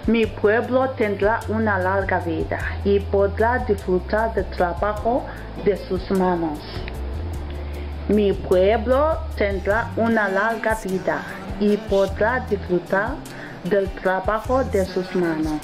Mi pueblo tendrá una larga vida y podrá disfrutar del trabajo de sus manos. Mi pueblo tendrá una larga vida y podrá disfrutar del trabajo de sus manos.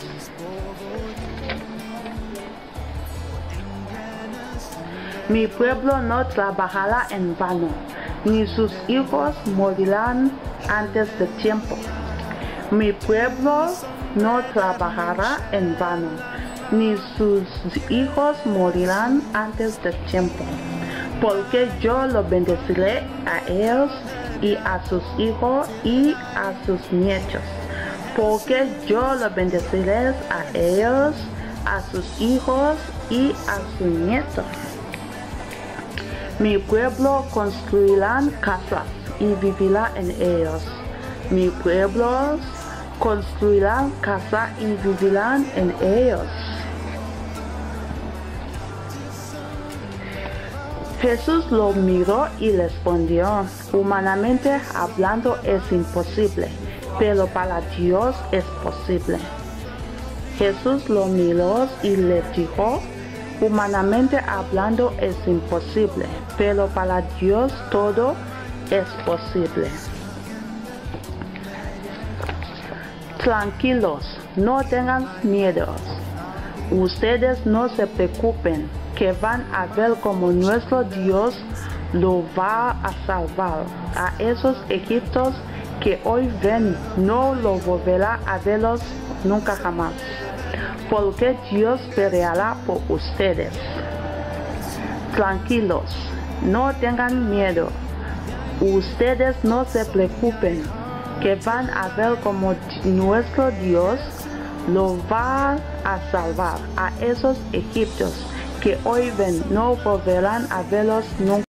Mi pueblo no trabajará en vano, ni sus hijos morirán antes de tiempo. Mi pueblo no trabajará en vano, ni sus hijos morirán antes de tiempo, porque yo los bendeciré a ellos y a sus hijos y a sus nietos, porque yo los bendeciré a ellos, a sus hijos y a sus nietos. Mi pueblo construirá casas y vivirá en ellos. Mi pueblo construirá casas y vivirán en ellos. Jesús lo miró y respondió: humanamente hablando es imposible, pero para Dios es posible. Jesús lo miró y le dijo: humanamente hablando es imposible, pero para Dios todo es posible. Tranquilos, no tengan miedo. Ustedes no se preocupen, que van a ver cómo nuestro Dios lo va a salvar. A esos egipcios que hoy ven, no lo volverá a verlos nunca jamás, porque Dios peleará por ustedes. Tranquilos, no tengan miedo. Ustedes no se preocupen, que van a ver cómo nuestro Dios lo va a salvar. A esos egipcios que hoy ven, no volverán a verlos nunca.